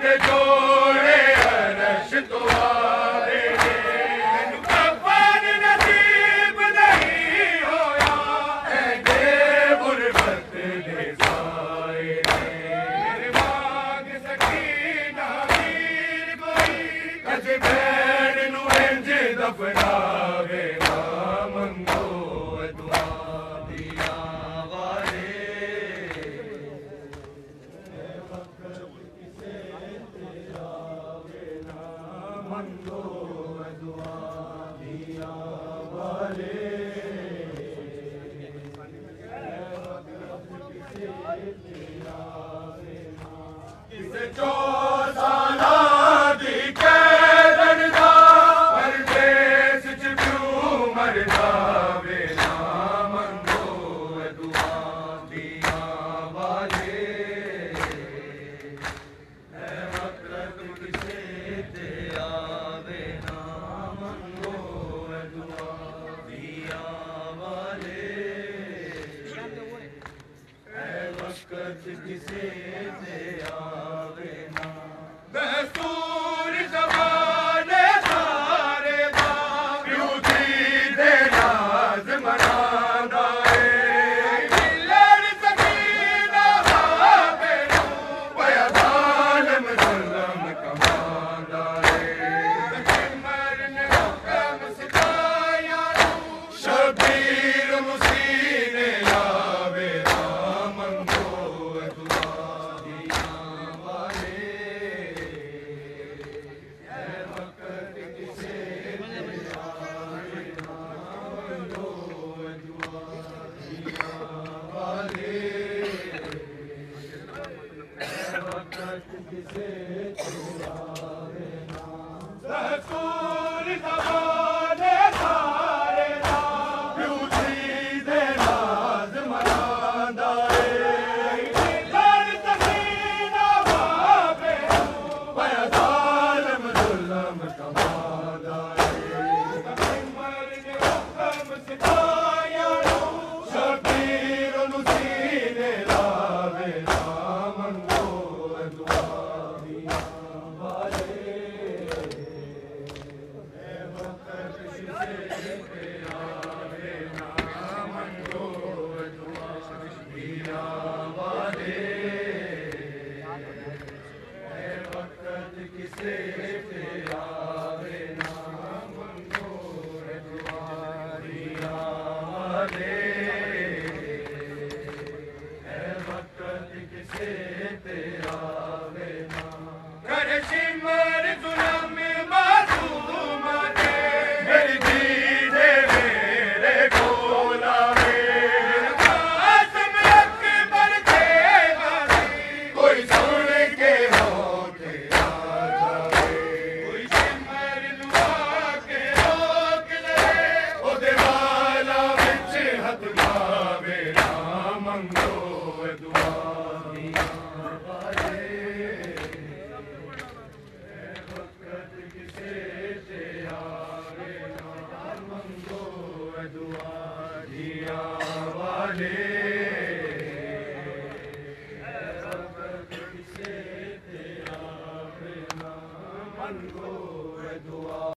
दे जोड़े अरश तो आवे मैनू कफन नसीब नहीं होया ऐ गुरबत दे साए मेरे मांग सकीना वीर कोई कज भैन नू इंज दफनावे ना मंगो दुआ दिया वाले मंगो दुआ दिया वाले किसे चौसाला दी कैदन दा परदेस च क्यों मर जावे ना मंगो दुआ दिया वाले किसे ते आवे ना दस्तूर ज़माने सारे बायूदी दे नाज मनांदा लड़ सकीना बाबे वया ज़ालिम ज़ुल्म कमांदा मरने हुक्म सिताया शबीर मुसीने आवे दस्तूर ज़माने सारे ब्यूटी दे नाज मनांदा लड़ सकीना बाबे वया ज़ालिम ज़ुल्म कमांदा मरने हुक्म सिताया शबीर मुसीने लावे ना मंगो दुआ दिया वाले किसे ते आवे ना मंगो दुआ दिया वाले वक्त किसे ते आवे ना कर सिमर जुल्म मासूम दे मेरी दीदे मेरे कोला कासम अकबर दे गाती कोई सुन के होते